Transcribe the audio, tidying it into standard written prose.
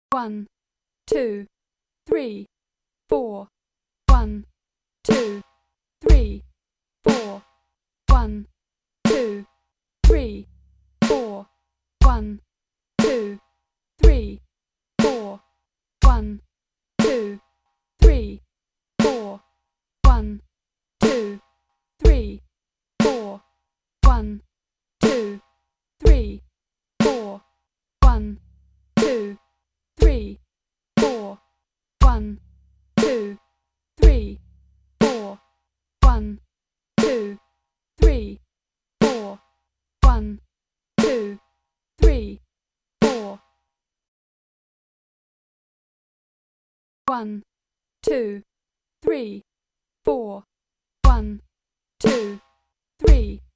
1, 2, 3, 4. 1, 2, 3, 4. 1, 2, 3, 4. 1, 2, 3, 4. 1, 2, 3, 4. 1, 2, 3, 4. 1, 2, 3, 4. 1, 2, 3, 4. 1, 2, 3, 4. 1, 2, 3, 4. 1, 2, 3, 4. 1, 2, 3, 4. 1, 2, 3.